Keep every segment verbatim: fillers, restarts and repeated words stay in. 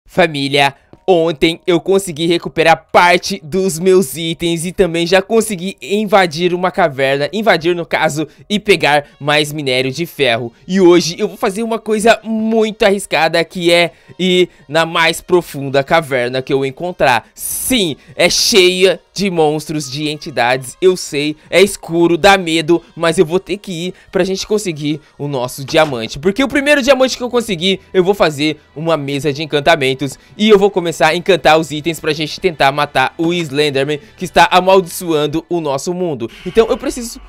Família, ontem eu consegui recuperar parte dos meus itens e também já consegui invadir uma caverna, invadir no caso, e pegar mais minério de ferro. E hoje eu vou fazer uma coisa muito arriscada, que é ir na mais profunda caverna que eu encontrar. Sim, é cheia de monstros, de entidades, eu sei, é escuro, dá medo, mas eu vou ter que ir pra gente conseguir o nosso diamante. Porque o primeiro diamante que eu conseguir, eu vou fazer uma mesa de encantamentos e eu vou começar a encantar os itens pra gente tentar matar o Slenderman que está amaldiçoando o nosso mundo. Então eu preciso...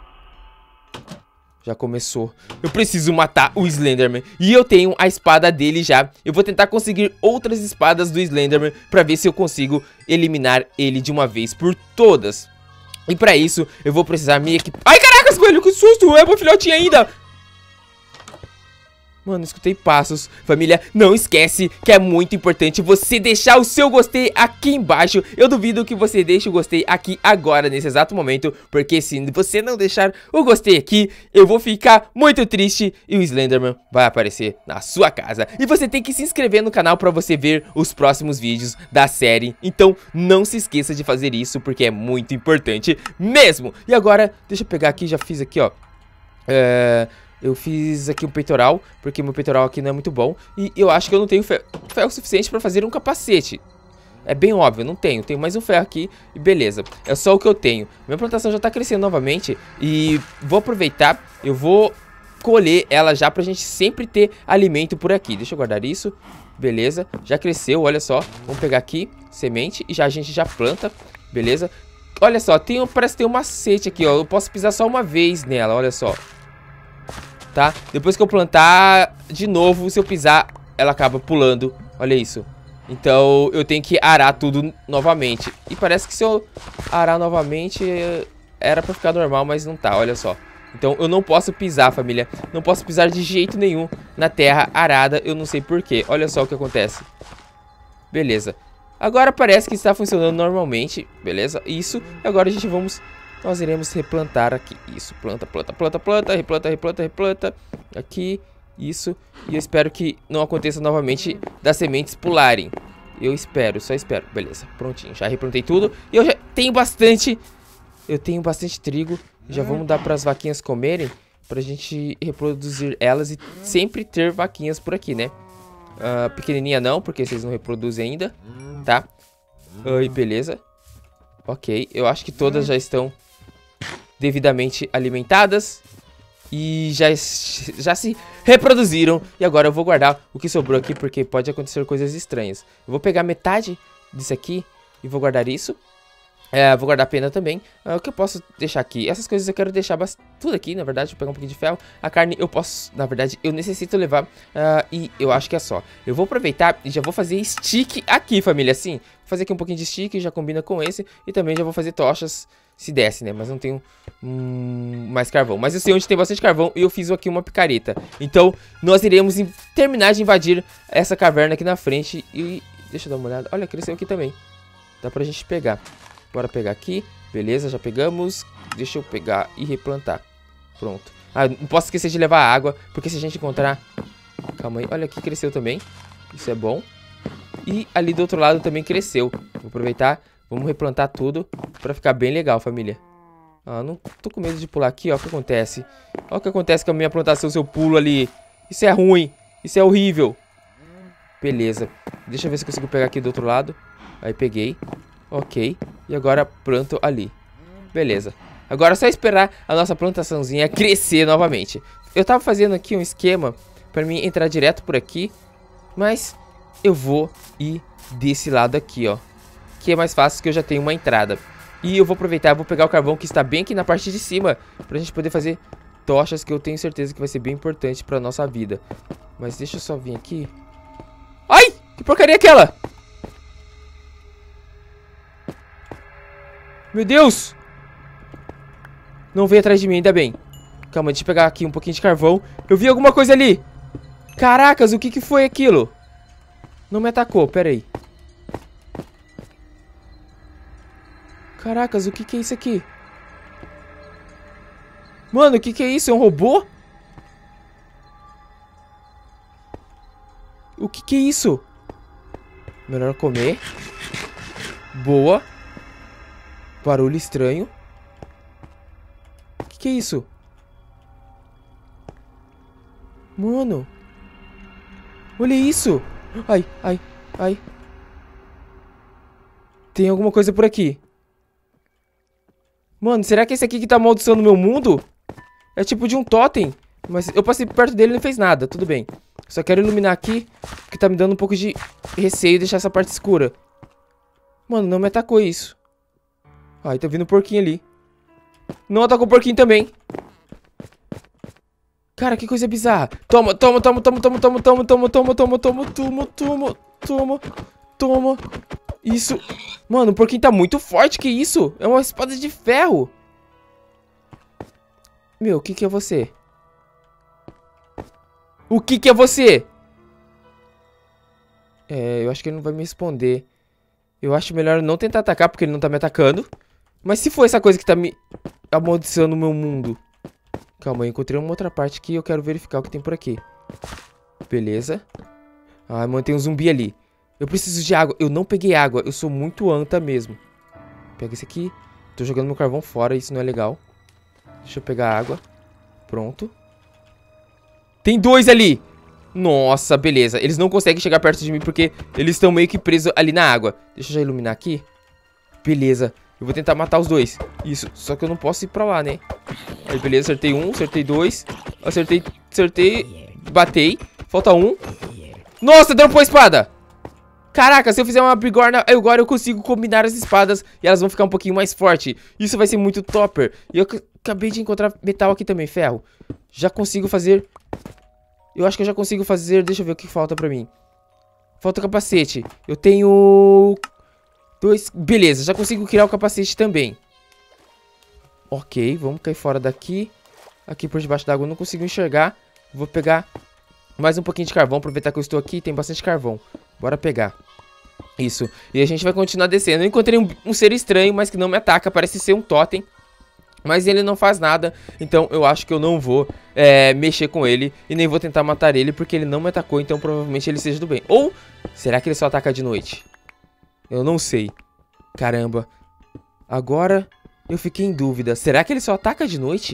Já começou. Eu preciso matar o Slenderman. E eu tenho a espada dele já. Eu vou tentar conseguir outras espadas do Slenderman pra ver se eu consigo eliminar ele de uma vez por todas. E pra isso, eu vou precisar me equipar... Ai, caracas, coelho, que susto! É meu filhotinho ainda! Mano, escutei passos. Família, não esquece que é muito importante você deixar o seu gostei aqui embaixo. Eu duvido que você deixe o gostei aqui agora, nesse exato momento, porque se você não deixar o gostei aqui, eu vou ficar muito triste e o Slenderman vai aparecer na sua casa. E você tem que se inscrever no canal para você ver os próximos vídeos da série. Então não se esqueça de fazer isso, porque é muito importante mesmo. E agora, deixa eu pegar aqui, já fiz aqui, ó. É... Eu fiz aqui um peitoral, porque meu peitoral aqui não é muito bom. E eu acho que eu não tenho ferro, ferro suficiente pra fazer um capacete. É bem óbvio, não tenho. Tenho mais um ferro aqui e beleza. É só o que eu tenho. Minha plantação já tá crescendo novamente. E vou aproveitar, eu vou colher ela já pra gente sempre ter alimento por aqui. Deixa eu guardar isso. Beleza, já cresceu, olha só. Vamos pegar aqui, semente, e já a gente já planta. Beleza. Olha só, tem, parece que tem um macete aqui, ó. Eu posso pisar só uma vez nela, olha só. Tá? Depois que eu plantar de novo, se eu pisar, ela acaba pulando. Olha isso. Então eu tenho que arar tudo novamente. E parece que se eu arar novamente era pra ficar normal, mas não tá, olha só. Então eu não posso pisar, família. Não posso pisar de jeito nenhum na terra arada. Eu não sei porquê. Olha só o que acontece. Beleza. Agora parece que está funcionando normalmente. Beleza? Isso. Agora a gente vamos... Nós iremos replantar aqui. Isso, planta, planta, planta, planta, replanta, replanta, replanta. Aqui, isso. E eu espero que não aconteça novamente das sementes pularem. Eu espero, só espero. Beleza, prontinho. Já replantei tudo. E eu já tenho bastante... Eu tenho bastante trigo. Já vamos dar para as vaquinhas comerem. Pra gente reproduzir elas e sempre ter vaquinhas por aqui, né? Uh, pequenininha não, porque vocês não reproduzem ainda. Tá? Ai, beleza. Ok, eu acho que todas já estão... devidamente alimentadas e já, já se reproduziram. E agora eu vou guardar o que sobrou aqui, porque pode acontecer coisas estranhas. Eu vou pegar metade disso aqui e vou guardar isso. É, vou guardar a pena também. Ah, o que eu posso deixar aqui? Essas coisas eu quero deixar tudo aqui, na verdade. Vou pegar um pouquinho de ferro. A carne eu posso, na verdade, eu necessito levar. Uh, e eu acho que é só. Eu vou aproveitar e já vou fazer stick aqui, família. Assim, vou fazer aqui um pouquinho de stick, já combina com esse. E também já vou fazer tochas, se desce, né? Mas não tenho hum, mais carvão. Mas eu sei onde tem bastante carvão e eu fiz aqui uma picareta. Então, nós iremos terminar de invadir essa caverna aqui na frente. E deixa eu dar uma olhada. Olha, cresceu aqui também. Dá pra gente pegar. Bora pegar aqui. Beleza, já pegamos. Deixa eu pegar e replantar. Pronto. Ah, não posso esquecer de levar água, porque se a gente encontrar... Calma aí. Olha, aqui cresceu também. Isso é bom. E ali do outro lado também cresceu. Vou aproveitar. Vamos replantar tudo pra ficar bem legal, família. Ah, não tô com medo de pular aqui, ó. O que acontece? Olha o que acontece com a minha plantação se eu pulo ali. Isso é ruim. Isso é horrível. Beleza. Deixa eu ver se eu consigo pegar aqui do outro lado. Aí peguei. Ok. E agora planto ali. Beleza. Agora é só esperar a nossa plantaçãozinha crescer novamente. Eu tava fazendo aqui um esquema pra mim entrar direto por aqui. Mas eu vou ir desse lado aqui, ó. Que é mais fácil, que eu já tenho uma entrada. E eu vou aproveitar, vou pegar o carvão que está bem aqui na parte de cima, pra gente poder fazer tochas, que eu tenho certeza que vai ser bem importante pra nossa vida. Mas deixa eu só vir aqui. Ai! Que porcaria é aquela? Meu Deus! Não veio atrás de mim, ainda bem. Calma, deixa eu pegar aqui um pouquinho de carvão. Eu vi alguma coisa ali. Caracas, o que que foi aquilo? Não me atacou, pera aí. Caracas, o que que é isso aqui? Mano, o que que é isso? É um robô? O que que é isso? Melhor comer. Boa. Barulho estranho. O que, que é isso? Mano. Olha isso. Ai, ai, ai. Tem alguma coisa por aqui. Mano, será que esse aqui que tá amaldiçoando o meu mundo? É tipo de um totem. Mas eu passei perto dele e não fez nada. Tudo bem. Só quero iluminar aqui, porque tá me dando um pouco de receio deixar essa parte escura. Mano, não me atacou isso. Ai, tá vindo um porquinho ali. Não atacou o porquinho também. Cara, que coisa bizarra. Toma, toma, toma, toma, toma, toma, toma, toma, toma, toma, toma, toma, toma, toma, toma. Isso. Mano, o porquinho tá muito forte, que isso? É uma espada de ferro. Meu, o que que é você? O que que é você? É, eu acho que ele não vai me responder. Eu acho melhor não tentar atacar, porque ele não tá me atacando. Mas se for essa coisa que tá me amaldiçoando o meu mundo. Calma, eu encontrei uma outra parte que eu quero verificar o que tem por aqui. Beleza. Ah, mano, tem um zumbi ali. Eu preciso de água. Eu não peguei água. Eu sou muito anta mesmo. Pega esse aqui. Tô jogando meu carvão fora, isso não é legal. Deixa eu pegar água. Pronto. Tem dois ali. Nossa, beleza. Eles não conseguem chegar perto de mim porque eles estão meio que presos ali na água. Deixa eu já iluminar aqui. Beleza. Eu vou tentar matar os dois. Isso. Só que eu não posso ir pra lá, né? Aí, beleza. Acertei um, acertei dois. Acertei, acertei. Batei. Falta um. Nossa, dropou a espada. Caraca, se eu fizer uma bigorna, agora eu consigo combinar as espadas e elas vão ficar um pouquinho mais fortes. Isso vai ser muito topper. E eu acabei de encontrar metal aqui também, ferro. Já consigo fazer... Eu acho que eu já consigo fazer... Deixa eu ver o que falta pra mim. Falta capacete. Eu tenho... Dois... Beleza, já consigo criar o capacete também. Ok, vamos cair fora daqui. Aqui por debaixo d'água eu não consigo enxergar. Vou pegar mais um pouquinho de carvão. Aproveitar que eu estou aqui e tem bastante carvão. Bora pegar. Isso. E a gente vai continuar descendo. Eu encontrei um, um ser estranho, mas que não me ataca. Parece ser um totem. Mas ele não faz nada. Então eu acho que eu não vou é, mexer com ele. E nem vou tentar matar ele. Porque ele não me atacou. Então provavelmente ele seja do bem. Ou será que ele só ataca de noite? Eu não sei. Caramba. Agora eu fiquei em dúvida. Será que ele só ataca de noite?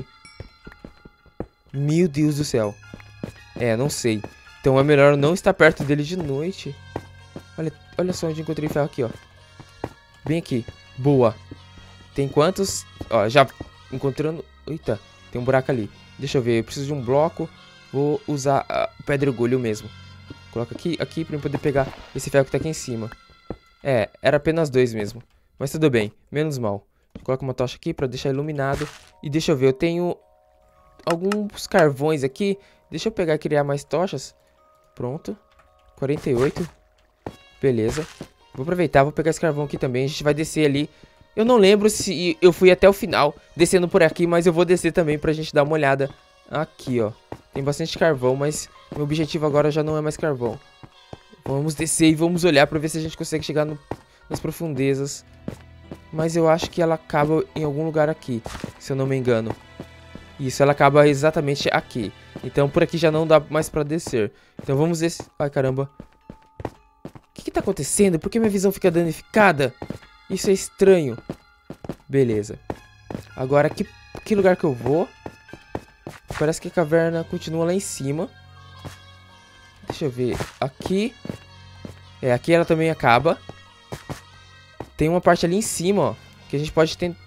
Meu Deus do céu. É, não sei. Então é melhor não estar perto dele de noite. Olha, olha só onde encontrei ferro aqui, ó. Bem aqui. Boa. Tem quantos? Ó, já encontrando... Eita, tem um buraco ali. Deixa eu ver, eu preciso de um bloco. Vou usar a pedregulho mesmo. Coloca aqui, aqui pra eu poder pegar esse ferro que tá aqui em cima. É, era apenas dois mesmo. Mas tudo bem, menos mal. Coloca uma tocha aqui pra deixar iluminado. E deixa eu ver, eu tenho alguns carvões aqui. Deixa eu pegar e criar mais tochas. Pronto. quarenta e oito. Beleza. Vou aproveitar, vou pegar esse carvão aqui também. A gente vai descer ali. Eu não lembro se eu fui até o final descendo por aqui, mas eu vou descer também pra gente dar uma olhada aqui, ó. Tem bastante carvão, mas meu objetivo agora já não é mais carvão. Vamos descer e vamos olhar pra ver se a gente consegue chegar no, nas profundezas. Mas eu acho que ela acaba em algum lugar aqui, se eu não me engano. Isso, ela acaba exatamente aqui. Então por aqui já não dá mais pra descer. Então vamos descer... Ai, caramba. O que que tá acontecendo? Por que minha visão fica danificada? Isso é estranho. Beleza. Agora, que, que lugar que eu vou? Parece que a caverna continua lá em cima. Deixa eu ver. Aqui. É, aqui ela também acaba. Tem uma parte ali em cima, ó. Que a gente pode tentar...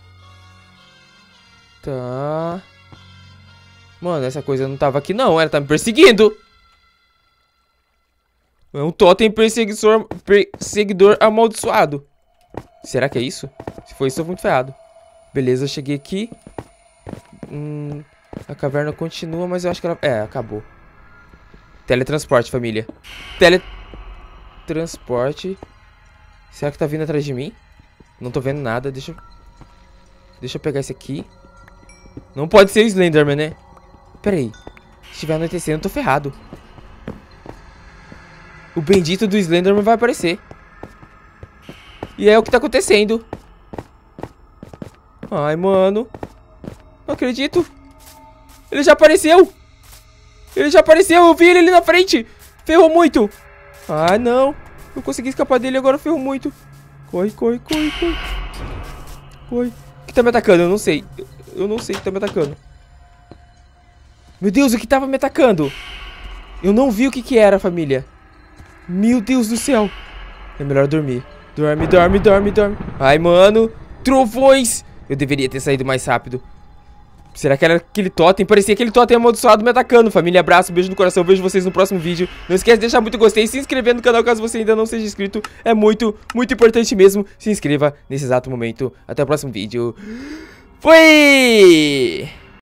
Tá... Mano, essa coisa não tava aqui não. Ela tá me perseguindo. É um totem perseguidor, perseguidor amaldiçoado. Será que é isso? Se for isso, eu vou muito ferrado. Beleza, eu cheguei aqui. Hum, a caverna continua, mas eu acho que ela... É, acabou. Teletransporte, família. Teletransporte. Será que tá vindo atrás de mim? Não tô vendo nada. Deixa eu... Deixa eu pegar esse aqui. Não pode ser o Slenderman, né? Pera aí. Se estiver anoitecendo, eu tô ferrado. O bendito do Slenderman vai aparecer. E é o que tá acontecendo. Ai, mano. Não acredito. Ele já apareceu. Ele já apareceu. Eu vi ele ali na frente. Ferrou muito. Ai, não. Eu consegui escapar dele, agora ferrou muito. Corre, corre, corre, corre. Corre. O que tá me atacando? Eu não sei. Eu não sei o que tá me atacando. Meu Deus, o que tava me atacando? Eu não vi o que que era, família. Meu Deus do céu. É melhor dormir. Dorme, dorme, dorme, dorme. Ai, mano. Trovões. Eu deveria ter saído mais rápido. Será que era aquele totem? Parecia aquele totem amaldiçoado me atacando. Família, abraço, beijo no coração. Vejo vocês no próximo vídeo. Não esquece de deixar muito gostei, se inscrever no canal caso você ainda não seja inscrito. É muito, muito importante mesmo. Se inscreva nesse exato momento. Até o próximo vídeo. Fui!